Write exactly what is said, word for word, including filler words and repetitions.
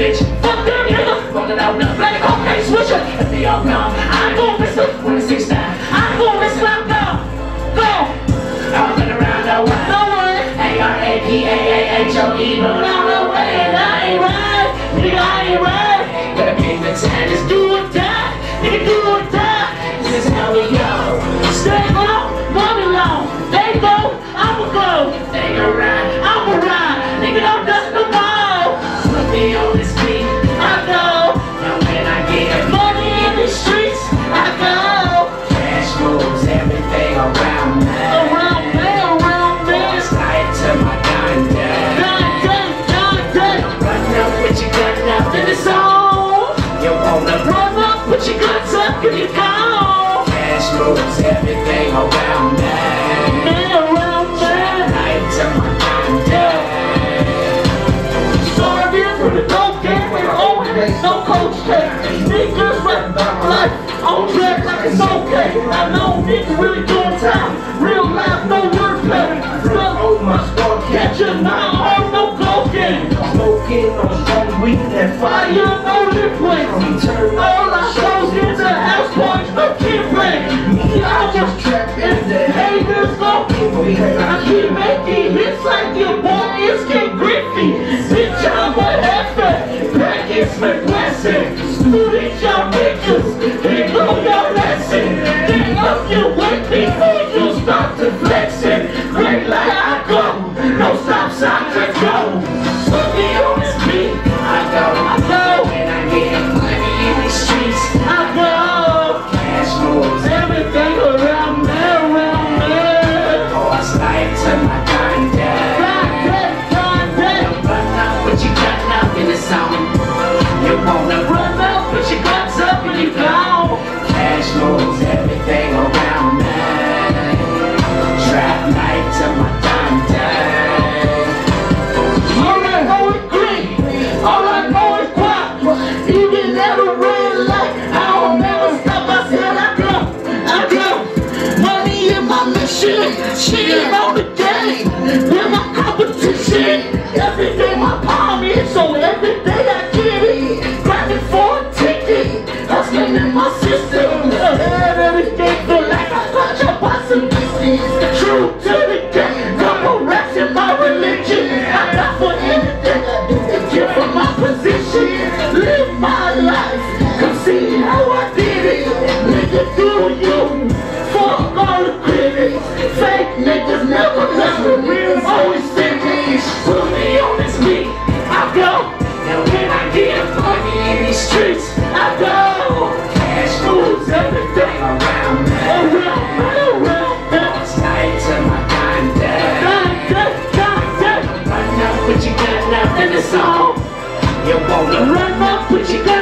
bitch. Fuck them niggas, rolling out the black cocaine switcher. If they all gone, I ain't gon' miss them. When it's six nine, I ain't gon' miss them. Go, go. I'm running around the way. No way. A R A P A A H O E, but on the way, and I ain't right. Nigga, I ain't right. Gotta be the time, just do or die. Nigga, do or die. This is how we go. Stay low, money long. They go, I'ma go. They gon' ride, I'ma ride. Nigga, don't dust no more. Put me on this beat, I go. And when I get money in the streets, I go. Cash moves everything around me. Around me, around me. Boys tied to my gun day. Gun day, gun day. Run up, put your gun up in the zone. You wanna run up, put your guns up, and you go. Cash moves everything around me. Around me. Tied to my gun day. Started from the dope game with the old head, no coach cake. Niggas rap life on track like it's okay. I know niggas really doing time. Real life, no wordplay. Oh my squad, Catch a nine hard, no gold game. smoking on strong weed and Fire, fire. no lip play. All I shows in the house parties, no kid play. Me, I just Trap in the haters go. I keep making hits like your boy is King Griffey. Bitch, I'm a hefe. Package my blessing. Student, y'all niggas. Here go your lesson. Get up your weight before you start to flexing. Great like I go. No stop sign, just go. Put me on this beat. I go, I go. When I get money in the streets, I go. Cash moves everything around me, around me. Boys like to my gun day. Gun day, gun day. Run up, put your gun up in the zone. You wanna run up, put your guns up and you go. Cash moves everything around me. Trap night to my gun day. All I know is green, all I know is quiet. Even at a red light, I don't never stop. I said I go, I go. Money in my mission, shit on the game. With my competition, every day my palm is, so every day I get it. Grinding for a ticket, hustling in my system. Ahead of the game, feel like I touch a possibilities. True to the game, couple racks in my religion. I got for anything I do to get from my position. Live my life, come see how I did it. Nigga, do you? Fuck all the critics. Fake niggas never listen. Real always finish. Put me on this beat, I go. And when I get money in these streets, I go. Cash moves everything around me. Around me, around me. It's tied to my gun day. Gun day, gun day. Run up, put your gun up in the zone. You wanna run up, put your gun